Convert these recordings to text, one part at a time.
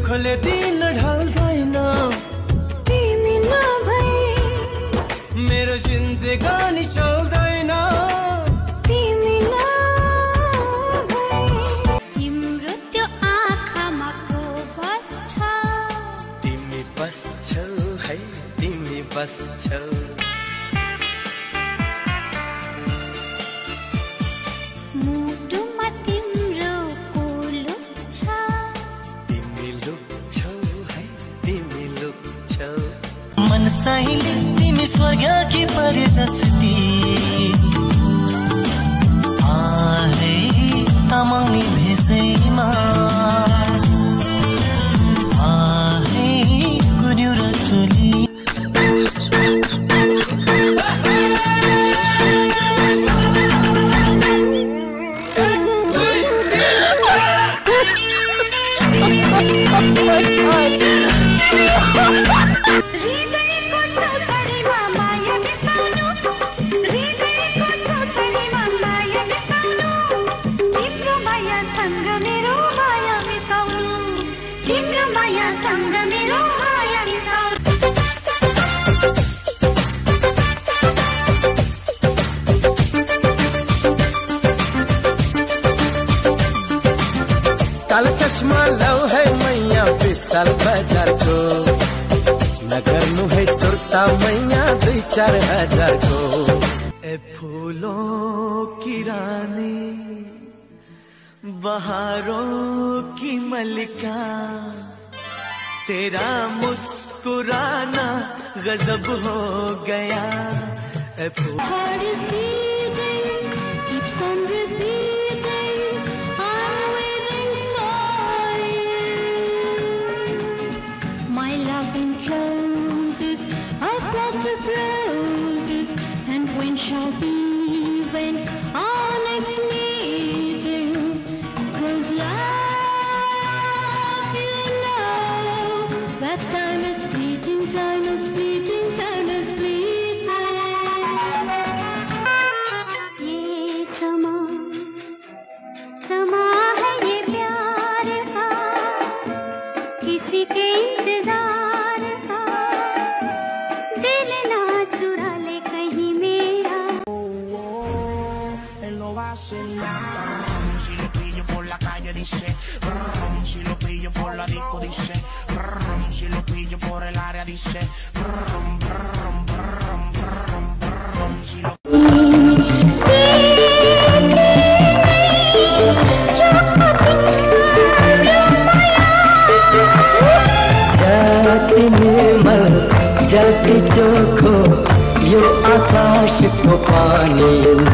सुखले दिन ढल्दैन तिमी नभई मेरो जिन्दगानी चल्दैन तिमी नभई। तिम्रो त्यो आँखामा को बस्छ तिमी बस्छौ है तिमी बस्छौ। मुटुमा तिम्रो को लुक्छ तिमी लुक्छौ है तिमी लुक्छौ। मनसाइले तिमी स्वर्गकी परे जस्ती आहे तमाउने भेषैमा आहे गुन्यु र चोली। हृदयको चौतारीमा माया बिसाउनु हृदयको चौतारीमा माया बिसाउनु तिम्रो मायासँग मेरो माया मिसाउनु तिम्रो मायासँग मेरो माया मिसाउनु। कालो चश्मा लाऊ है मैया विशाल बजारको नगर्नु है सुर्ता मैया 2-4 हजारको। ए फूलों की रानी बहारों की मलिका तेरा मुस्कुराना गजब हो गया। ए Heart is beating, keeps on repeating, I'm waiting for you. My loving closes, I've got to roses, and when shall be when our next meeting? 'Cause love, you know, that time is fleeting, time is fleeting, time is fleeting. ये समा समा है ये प्यार का किसी के इंतजार का दिल ना चुरा ले कहीं मेरा। Él lo va a hacer nada. Si lo pillo por la calle dice brum, si lo pillo por la disco dice brum, si lo pillo por el área dice brum, brum, brum, brum, brum, si lo जाति निर्मल जाति चोखो यो आकाशको पानी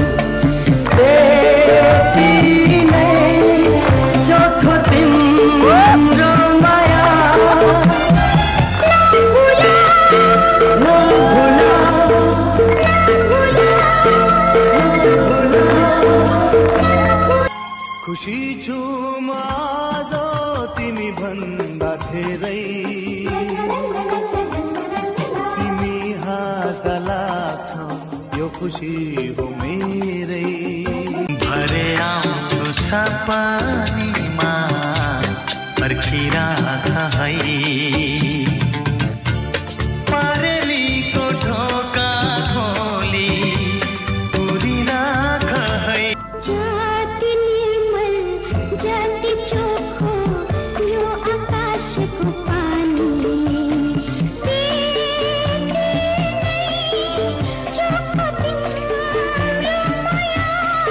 त्यति नै चोखो तिम्रो माया नभुला खुसी छु म आज तिमी भन्दा धेरै तिमी हाँस्दा लाग्छौ यो खुसी हो मेरै। भरे आउँछु सपनीमा पर्खिराख है परेलीको ढोका खोली उडिराख है। जाति निर्मल जाति चोखो यो आकाशको पानी चोखो तिम्रो माया।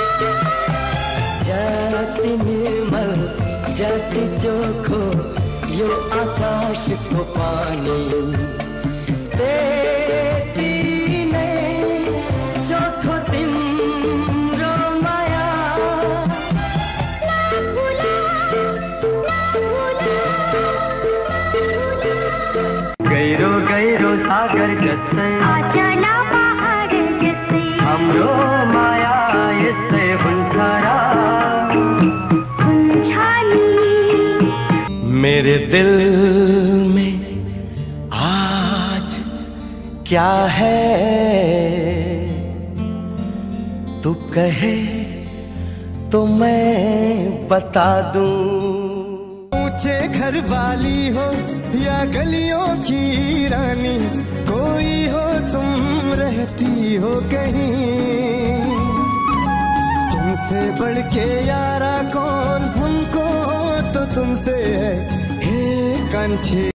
जाति निर्मल जाति चोखो यो आकाशको पानी त्यति नै चोखो तिम्रो माया गहिरो गहिरो सागर जस्तै आजला पहाड जस्तै हाम्रो माया यस्तै हुन्छ र हुन्छ नि। मेरे दिल में आज क्या है तू कहे तो मैं बता दूं। ऊंचे घर वाली हो या गलियों की रानी, कोई हो तुम रहती हो कहीं। तुमसे बढ़ के यारा कौन, हमको तो तुमसे है हे कांछी।